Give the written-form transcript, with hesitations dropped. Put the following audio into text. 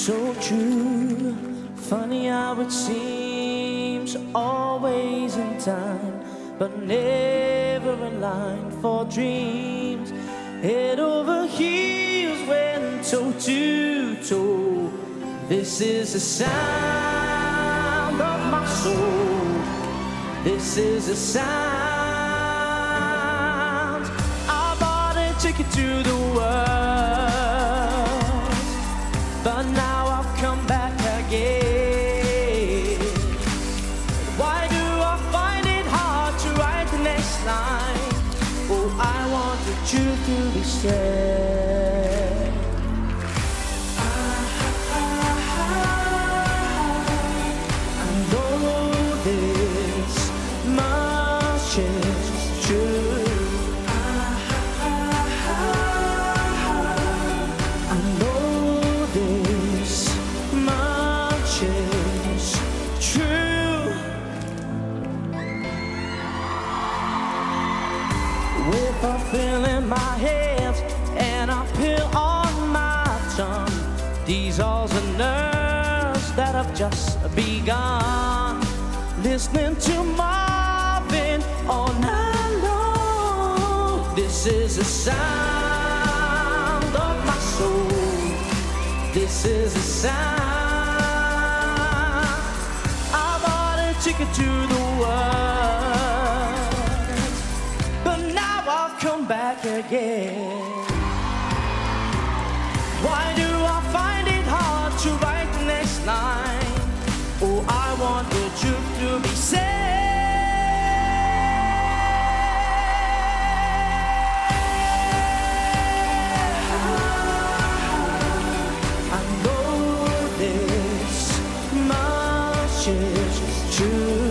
so true. Funny how it seems always in time, but never aligned for dreams. Head over heels went toe to toe. This is the sound of my soul. This is the sound. I bought a ticket to the world, but now I've come back again. Why do I find it hard to write the next line? Oh, I want the truth to be said. I know this much is true. I know this much is true. With a feel in my head and a pill on my tongue, these are the nerves that have just begun. Listening to Marvin all night long. This is the sound of my soul. This is the sound. I bought a ticket to the world, but now I've come back again. Why do I find it hard to write the next line? Oh, I want the truth to be said. I know this much is true.